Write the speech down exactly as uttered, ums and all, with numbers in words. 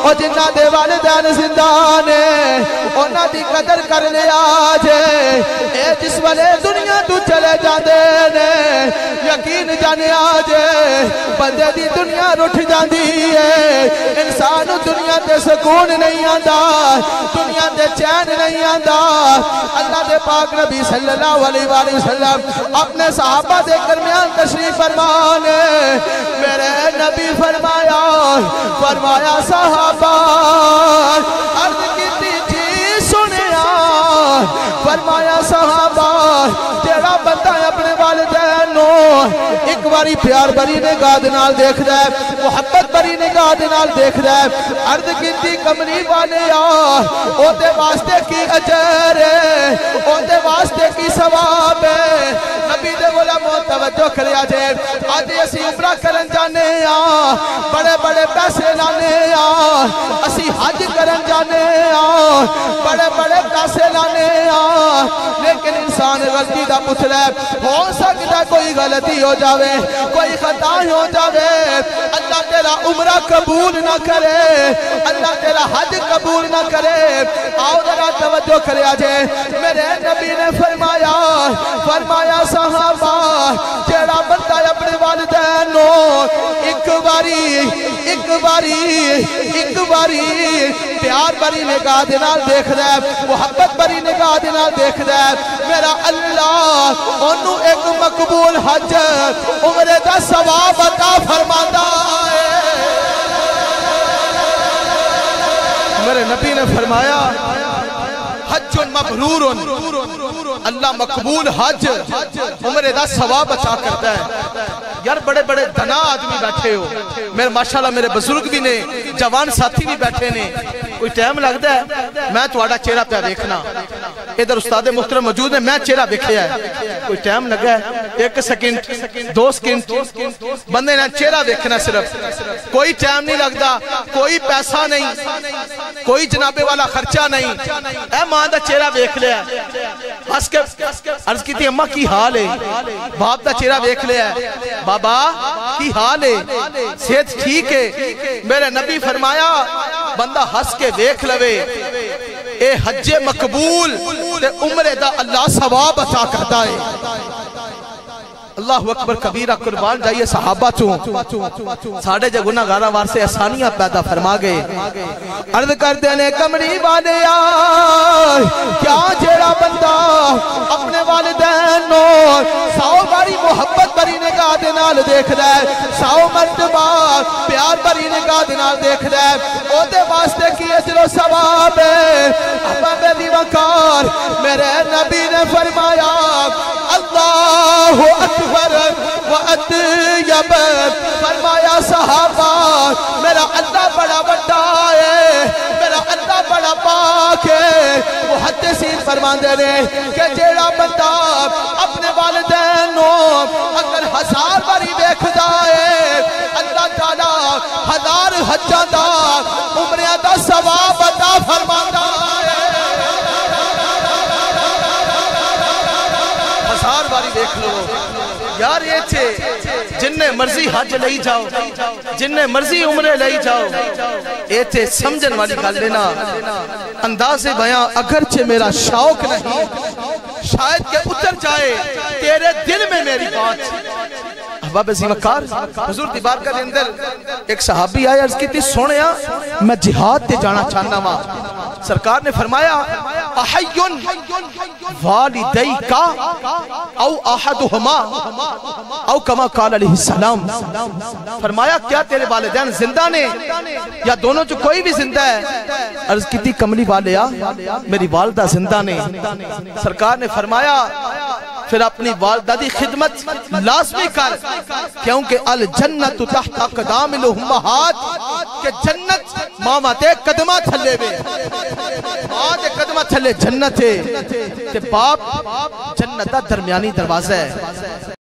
اور جنہ دے والدین زندہ نے انہاں دی قدر کر لیا جے اے جس والے دنیا تو چلے جاندے نے یقین جانیا جے بندے دی دنیا رٹھ جاندی ہے انسان دنیا تے سکون نہیں آندا دنیا تے چین نہیں آندا اللہ دے پاک نبی صلی اللہ علیہ وآلہ وسلم اپنے صحابہ دے درمیان تشریف فرمانے میرے نبی فرمایا فرمایا صحابہ عرض کی تھی سنیا فرمایا صحابہ تیرا بندہ اپنے والدین نو ایک باری پیار بری نگاہ نال دیکھ رہا ہے محبت بری نگاہ نال دیکھ رہا ہے عرض کیتی کملی والے آہ او دے واسطے کی اجر ہے او دے واسطے کی ثواب ہے نبی دے علماء توجہ کریا جے آج اسی عمرہ کرن جانے آہ بڑے بڑے پیسے لانے آہ اسی حج کرن جانے آہ بڑے بڑے پیسے لانے آہ لیکن انسان غلطی دا پتلا ہے ہو سکتا کوئی غلطی ہو جاوے کوئی خطا ہو جاوے اللہ تیرا عمرہ قبول نہ کرے اللہ تیرا حج قبول نہ کرے آؤ ذرا توجہ کرے آجے میرے نبی نے فرمایا فرمایا صحابہ جیڑا بندہ اپنے والدین نو ایک باری ایک باری ایک باری پیار بری نگاہ دینال دیکھ رہا ہے محبت بری نگاہ دینال دیکھ رہا ہے میرا اللہ انہوں ایک مقبول حج عمرے دا ثواب عطا فرماتا ہے میرے نبی نے فرمایا حج مبرور اللہ مقبول حج عمرے دا ثواب عطا کرتا ہے یار بڑے بڑے دنا آدمی بیٹھے ہو میرے ماشاءاللہ میرے بزرگ بھی نے جوان ساتھی بھی بیٹھے نے کوئی ٹائم لگتا ہے میں تھوڑا چہرہ پہ دیکھنا ادھر استاد محترم موجود ہے میں چہرہ دیکھیا ہے کوئی ٹائم لگا ہے ایک سیکنڈ دو سیکنڈ بندے نے چہرہ دیکھنا صرف کوئی ٹائم نہیں لگتا کوئی پیسہ نہیں کوئی جنابے والا خرچہ نہیں اے ماں دا چہرہ دیکھ لیا ہس کے عرض کی تھی اماں کی حال ہے باپ دا چہرہ دیکھ لیا بابا کی حال ہے صحت ٹھیک ہے میرے نبی فرمایا بندہ ہس کے دیکھ لوے اے حج مقبول تے عمرے دا اللہ ثواب عطا کرتا ہے اللہ اکبر کبیرہ قربان جائیے صحابہ چوں ساڑھے جے گناہ گارہ وار سے احسانیاں پیدا فرما گئے عرض کر دینے کمری والے آئے کیا جیڑا بندہ اپنے والدین نو ساؤ باری محبت بری نگاہ دینال دیکھ رہا ہے ساؤ مرتبہ پیار بری نگاہ دینال دیکھ رہا ہے او دے واسطے کی اجر و ثواب ہے اپا بیدی وقار میرے نبی نے فرمایا اللہ اکبر و اطیب فرمایا صحابہ میرا اللہ بڑا بڑا ہے میرا اللہ بڑا پاک ہے محدثین فرمان دے رہے کہ جیڑا بندہ اپنے والدین نو اگر ہزار باری دیکھ جائے اللہ تعالیٰ ہزار حجہ دا عمرہ دا ثواب عطا فرماتا ہے ہزار باری دیکھ لو یار یہ چھے جننے مرضی حج لئی جاؤ جننے مرضی عمرے لئی جاؤ یہ چھے سمجھن والی گل لینا انداز بیاں اگرچہ میرا شوق نہیں شاید کہ اتر جائے تیرے دل میں میری بات احباب عظیم وقار حضور دی بارگاہ کے اندر ایک صحابی آیا عرض کی تھی سونیا میں جہاد تے جانا چاہنا ماں سرکار نے فرمایا احیون والدی کا او احدہما او کما قال علیہ السلام فرمایا کیا تیرے والدین زندہ نے یا دونوں جو کوئی بھی زندہ ہے عرض کی تھی کملی والیا میری والدہ زندہ نے سرکار نے فرمایا پھر اپنی والدہ دی خدمت لازمی کر کیونکہ الجنت تحت اقدام الامہات کہ جنت ماما تے قدمہ تھلے بے ماں تے قدمہ تھلے جنت ہے تے باپ جنت دا درمیانی دروازہ ہے